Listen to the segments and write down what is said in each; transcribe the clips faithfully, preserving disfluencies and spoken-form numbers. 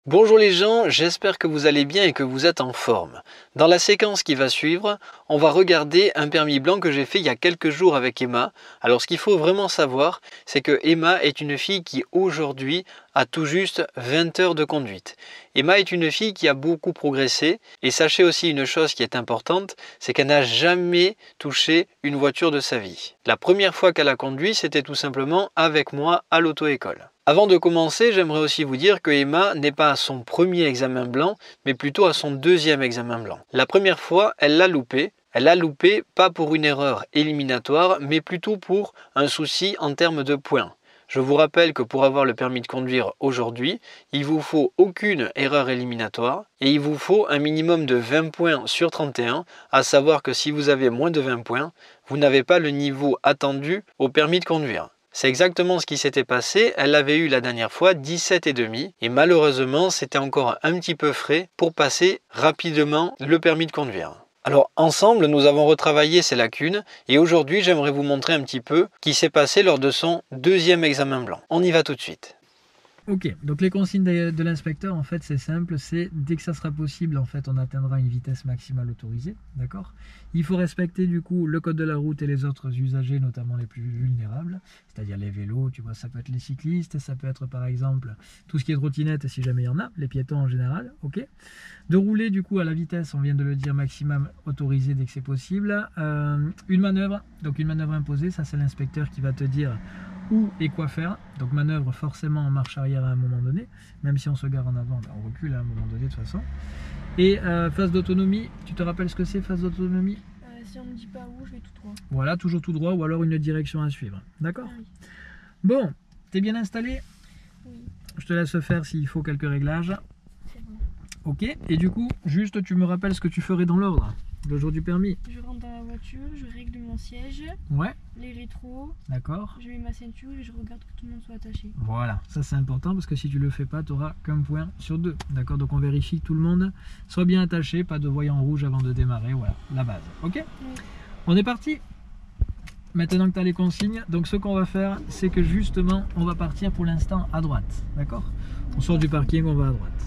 Bonjour les gens, j'espère que vous allez bien et que vous êtes en forme. Dans la séquence qui va suivre, on va regarder un permis blanc que j'ai fait il y a quelques jours avec Emma. Alors ce qu'il faut vraiment savoir, c'est que Emma est une fille qui aujourd'hui a tout juste vingt heures de conduite. Emma est une fille qui a beaucoup progressé et sachez aussi une chose qui est importante, c'est qu'elle n'a jamais touché une voiture de sa vie. La première fois qu'elle a conduit, c'était tout simplement avec moi à l'auto-école. Avant de commencer, j'aimerais aussi vous dire que Emma n'est pas à son premier examen blanc, mais plutôt à son deuxième examen blanc. La première fois, elle l'a loupé. Elle l'a loupé pas pour une erreur éliminatoire, mais plutôt pour un souci en termes de points. Je vous rappelle que pour avoir le permis de conduire aujourd'hui, il vous faut aucune erreur éliminatoire et il vous faut un minimum de vingt points sur trente et un, à savoir que si vous avez moins de vingt points, vous n'avez pas le niveau attendu au permis de conduire. C'est exactement ce qui s'était passé, elle avait eu la dernière fois dix-sept virgule cinq et malheureusement c'était encore un petit peu frais pour passer rapidement le permis de conduire. Alors ensemble nous avons retravaillé ces lacunes et aujourd'hui j'aimerais vous montrer un petit peu ce qui s'est passé lors de son deuxième examen blanc. On y va tout de suite. Ok, donc les consignes de, de l'inspecteur, en fait, c'est simple, c'est dès que ça sera possible, en fait, on atteindra une vitesse maximale autorisée, d'accord? Il faut respecter, du coup, le code de la route et les autres usagers, notamment les plus vulnérables, c'est-à-dire les vélos, tu vois, ça peut être les cyclistes, ça peut être, par exemple, tout ce qui est trottinette, si jamais il y en a, les piétons en général, ok? De rouler, du coup, à la vitesse, on vient de le dire, maximum autorisée dès que c'est possible. Euh, une manœuvre, donc une manœuvre imposée, ça c'est l'inspecteur qui va te dire où et quoi faire. Donc manœuvre forcément en marche arrière à un moment donné, même si on se gare en avant, ben on recule à un moment donné de toute façon. Et euh, phase d'autonomie, tu te rappelles ce que c'est, phase d'autonomie? euh, Si on ne me dit pas où, je vais tout droit. Voilà, toujours tout droit ou alors une direction à suivre. D'accord? Ah oui. Bon, t'es bien installé? Oui, Je te laisse faire s'il faut quelques réglages. c'est bon. Ok, et du coup, juste tu me rappelles ce que tu ferais dans l'ordre, le jour du permis. Je rentre dans la voiture, je règle mon siège, Ouais, les rétros, d'accord. je mets ma ceinture et je regarde que tout le monde soit attaché. Voilà, ça c'est important parce que si tu le fais pas, tu n'auras qu'un point sur deux. D'accord, donc on vérifie que tout le monde soit bien attaché, pas de voyant rouge avant de démarrer, voilà, la base. Ok, Oui. on est parti. Maintenant que tu as les consignes, donc ce qu'on va faire, c'est que justement, on va partir pour l'instant à droite. D'accord? On sort du parking, on va à droite.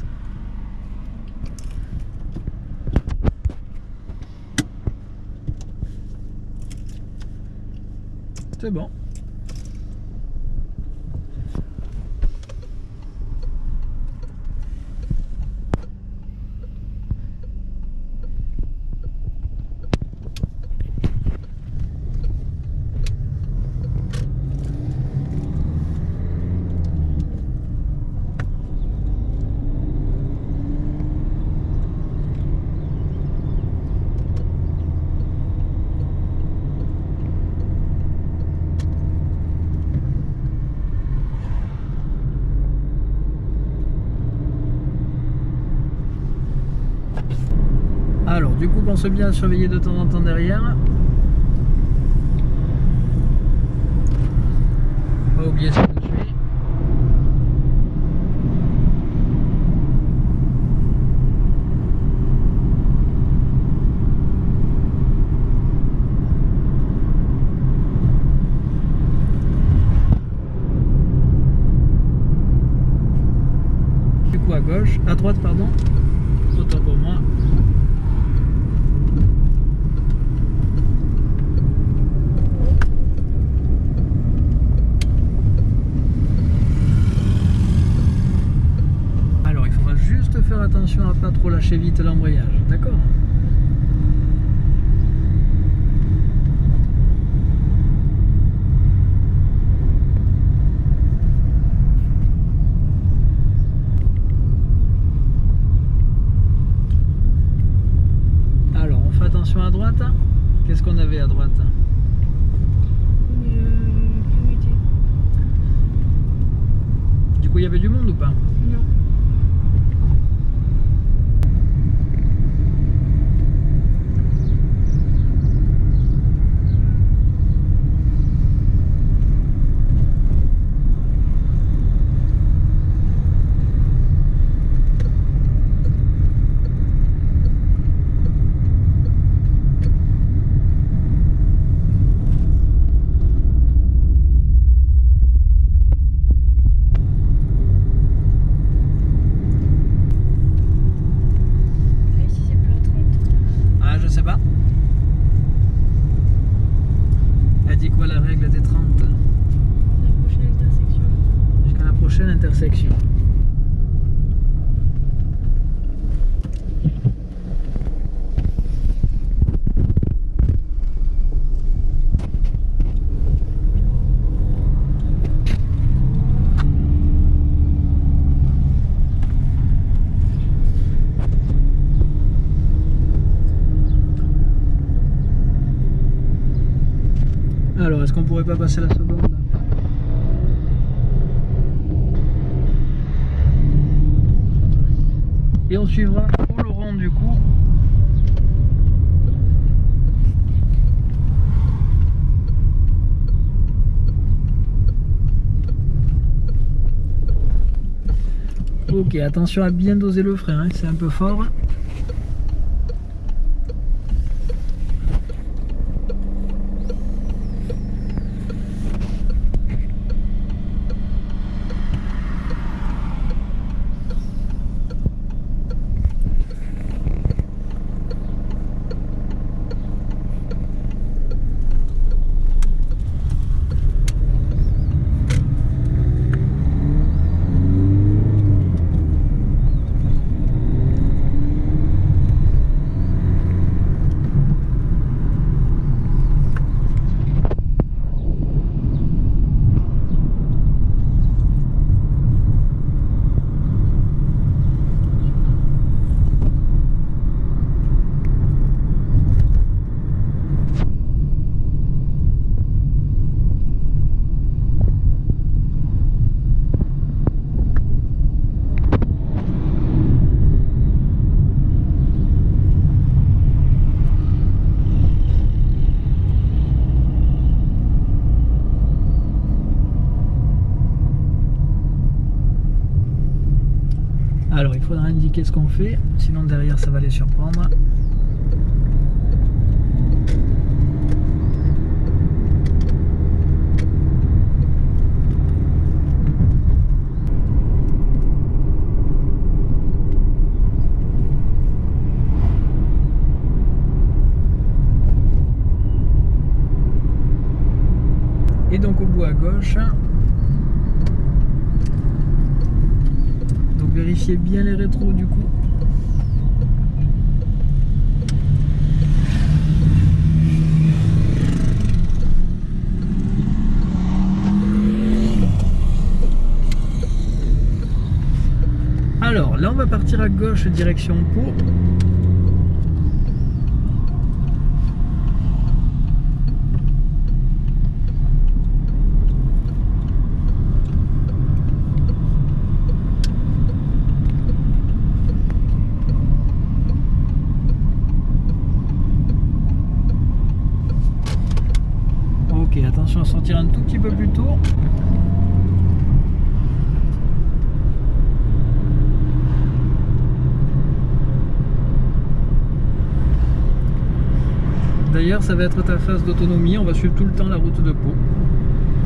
C'est bon. Alors, du coup, pense bien à surveiller de temps en temps derrière. Pas oublier ce qu'on suit. Du coup, à gauche, à droite, pardon. Autant pour moi. Faire attention à pas trop lâcher vite l'embrayage, d'accord? Alors on fait attention à droite. Qu'est-ce qu'on avait à droite? Une euh, priorité. Du coup il y avait du monde ou pas? Non. est-ce qu'on pourrait pas passer la seconde? Et on suivra au Laurent du coup. Ok, attention à bien doser le frein, hein, c'est un peu fort. Alors il faudra indiquer ce qu'on fait, sinon derrière ça va les surprendre. Et donc au bout à gauche, donc vérifiez bien les rétros du coup. Alors là on va partir à gauche direction Pau. Ok, attention à sortir un tout petit peu plus tôt. D'ailleurs, ça va être ta phase d'autonomie, on va suivre tout le temps la route de Pau. D'accord ?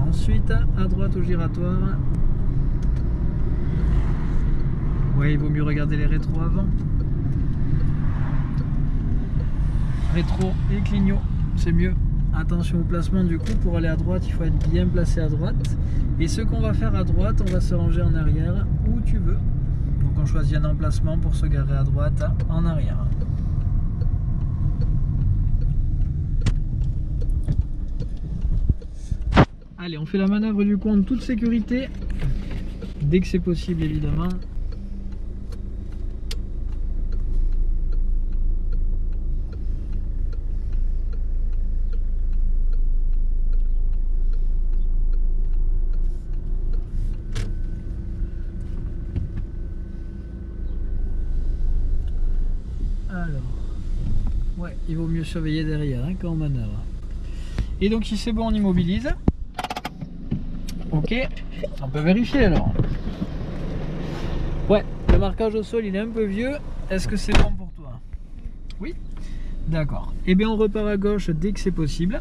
Ensuite, à droite au giratoire. Ouais, il vaut mieux regarder les rétros avant. Rétro et clignot, c'est mieux. Attention au placement du coup, pour aller à droite, il faut être bien placé à droite. Et ce qu'on va faire à droite, on va se ranger en arrière où tu veux. Donc on choisit un emplacement pour se garer à droite, en arrière. Allez, on fait la manœuvre du coup en toute sécurité, dès que c'est possible évidemment. Alors, ouais, il vaut mieux surveiller derrière hein, quand on manœuvre. Et donc si c'est bon, on immobilise. Ok, on peut vérifier alors. Ouais, le marquage au sol il est un peu vieux. Est-ce que c'est bon pour toi? Oui. D'accord. Et bien on repart à gauche dès que c'est possible.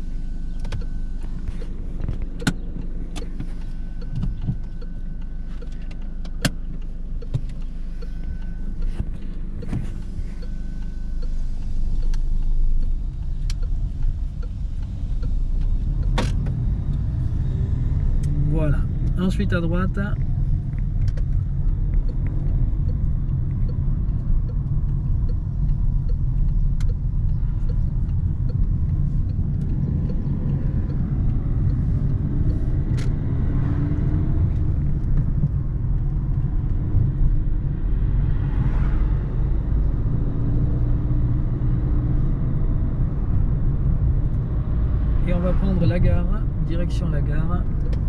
Voilà. Ensuite à droite. Et on va prendre la gare, direction la gare.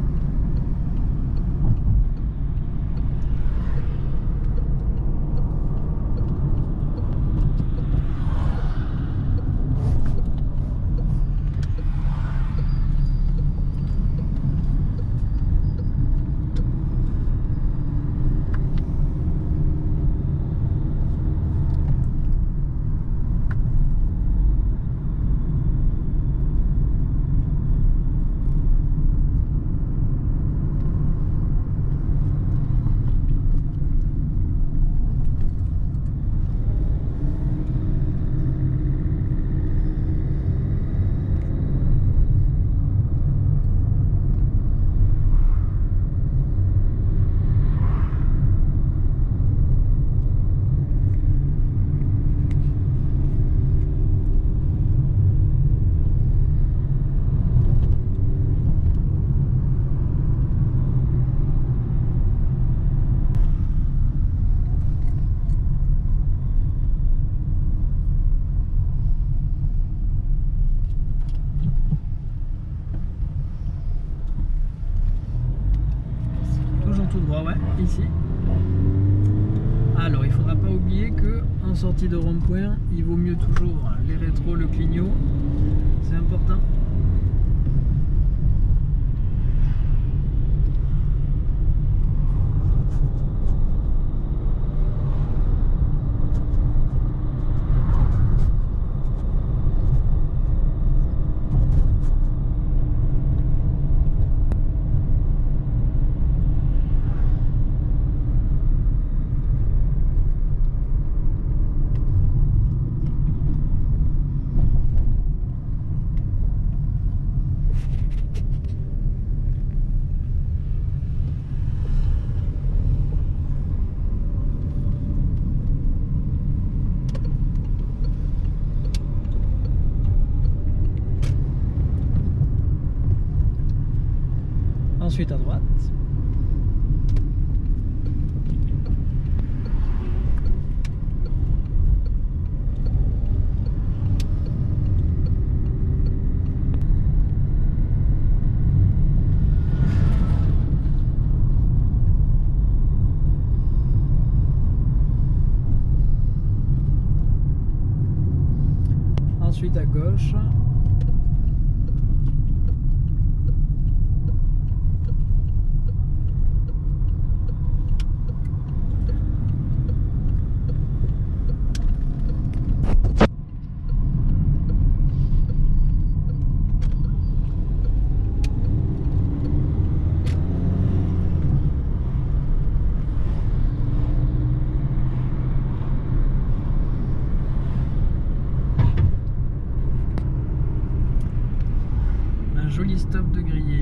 Tout droit, ouais, ici. Alors, il faudra pas oublier que en sortie de rond-point, il vaut mieux toujours les rétros, le clignot. C'est important. Ensuite à droite. Ensuite à gauche. joli stop de grillé.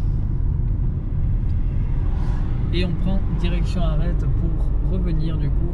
Et on prend direction arrête pour revenir du coup.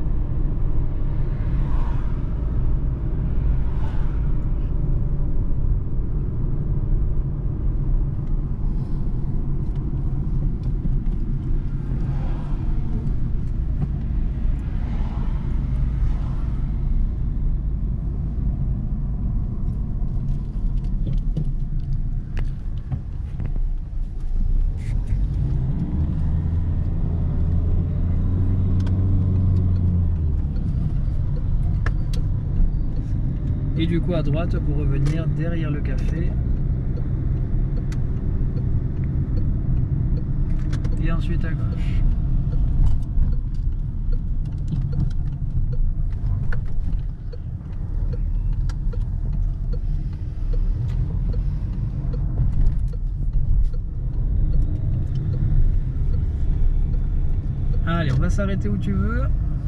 Et du coup à droite pour revenir derrière le café. Et ensuite à gauche. Allez, on va s'arrêter où tu veux.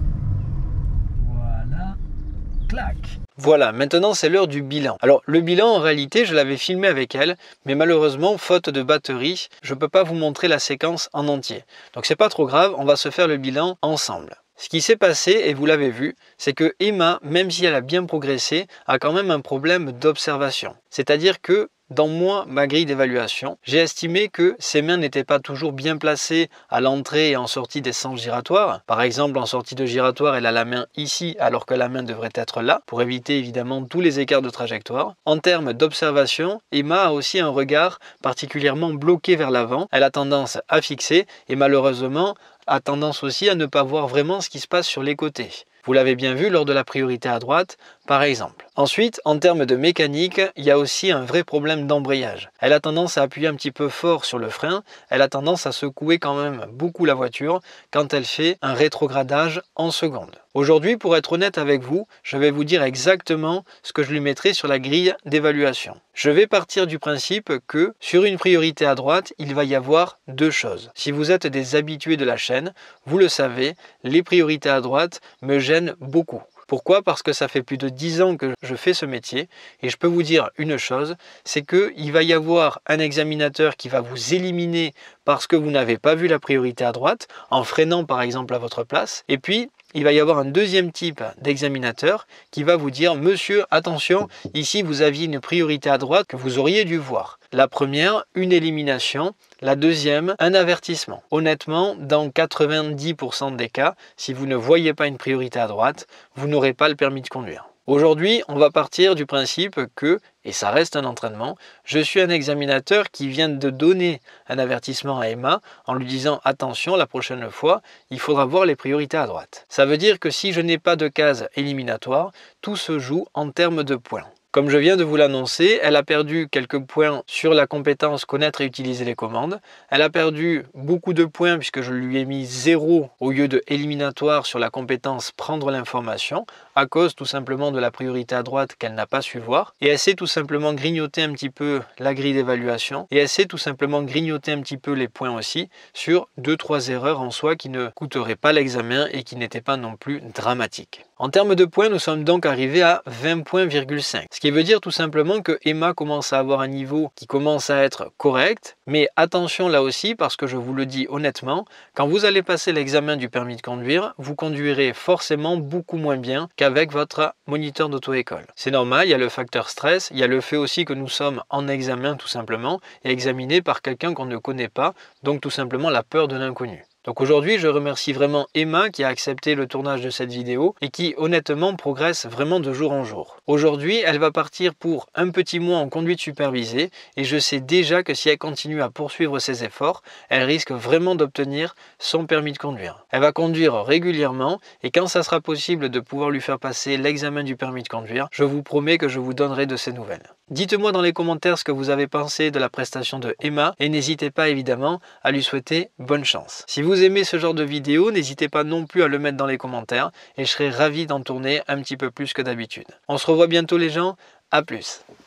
Voilà. Clac. Voilà, maintenant c'est l'heure du bilan. Alors le bilan en réalité je l'avais filmé avec elle, mais malheureusement faute de batterie, je ne peux pas vous montrer la séquence en entier. Donc c'est pas trop grave, on va se faire le bilan ensemble. Ce qui s'est passé, et vous l'avez vu, c'est que Emma, même si elle a bien progressé, a quand même un problème d'observation. C'est-à-dire que dans moi, ma grille d'évaluation, j'ai estimé que ses mains n'étaient pas toujours bien placées à l'entrée et en sortie des sens giratoires. Par exemple, en sortie de giratoire, elle a la main ici alors que la main devrait être là, pour éviter évidemment tous les écarts de trajectoire. En termes d'observation, Emma a aussi un regard particulièrement bloqué vers l'avant. Elle a tendance à fixer et malheureusement a tendance aussi à ne pas voir vraiment ce qui se passe sur les côtés. Vous l'avez bien vu lors de la priorité à droite, par exemple. Ensuite, en termes de mécanique, il y a aussi un vrai problème d'embrayage. Elle a tendance à appuyer un petit peu fort sur le frein, elle a tendance à secouer quand même beaucoup la voiture quand elle fait un rétrogradage en seconde. Aujourd'hui, pour être honnête avec vous, je vais vous dire exactement ce que je lui mettrai sur la grille d'évaluation. Je vais partir du principe que sur une priorité à droite, il va y avoir deux choses. Si vous êtes des habitués de la chaîne, vous le savez, les priorités à droite me gênent beaucoup. Pourquoi? Parce que ça fait plus de dix ans que je fais ce métier et je peux vous dire une chose, c'est qu'il va y avoir un examinateur qui va vous éliminer parce que vous n'avez pas vu la priorité à droite, en freinant par exemple à votre place. Et puis, il va y avoir un deuxième type d'examinateur qui va vous dire « Monsieur, attention, ici vous aviez une priorité à droite que vous auriez dû voir ». La première, une élimination. La deuxième, un avertissement. Honnêtement, dans quatre-vingt-dix pour cent des cas, si vous ne voyez pas une priorité à droite, vous n'aurez pas le permis de conduire. Aujourd'hui, on va partir du principe que, et ça reste un entraînement, je suis un examinateur qui vient de donner un avertissement à Emma en lui disant « Attention, la prochaine fois, il faudra voir les priorités à droite ». Ça veut dire que si je n'ai pas de case éliminatoire, tout se joue en termes de points. Comme je viens de vous l'annoncer, elle a perdu quelques points sur la compétence connaître et utiliser les commandes. Elle a perdu beaucoup de points puisque je lui ai mis zéro au lieu de éliminatoire sur la compétence prendre l'information à cause tout simplement de la priorité à droite qu'elle n'a pas su voir. Et elle sait tout simplement grignoter un petit peu la grille d'évaluation et elle sait tout simplement grignoter un petit peu les points aussi sur deux trois erreurs en soi qui ne coûteraient pas l'examen et qui n'étaient pas non plus dramatiques. En termes de points, nous sommes donc arrivés à vingt points virgule cinq. Ce qui veut dire tout simplement que Emma commence à avoir un niveau qui commence à être correct. Mais attention là aussi, parce que je vous le dis honnêtement, quand vous allez passer l'examen du permis de conduire, vous conduirez forcément beaucoup moins bien qu'avec votre moniteur d'auto-école. C'est normal, il y a le facteur stress, il y a le fait aussi que nous sommes en examen tout simplement et examinés par quelqu'un qu'on ne connaît pas, donc tout simplement la peur de l'inconnu. Donc aujourd'hui, je remercie vraiment Emma qui a accepté le tournage de cette vidéo et qui honnêtement progresse vraiment de jour en jour. Aujourd'hui, elle va partir pour un petit mois en conduite supervisée et je sais déjà que si elle continue à poursuivre ses efforts, elle risque vraiment d'obtenir son permis de conduire. Elle va conduire régulièrement et quand ça sera possible de pouvoir lui faire passer l'examen du permis de conduire, je vous promets que je vous donnerai de ses nouvelles. Dites-moi dans les commentaires ce que vous avez pensé de la prestation de Emma et n'hésitez pas évidemment à lui souhaiter bonne chance. Si vous aimez ce genre de vidéo, n'hésitez pas non plus à le mettre dans les commentaires et je serai ravi d'en tourner un petit peu plus que d'habitude. On se revoit bientôt les gens, à plus.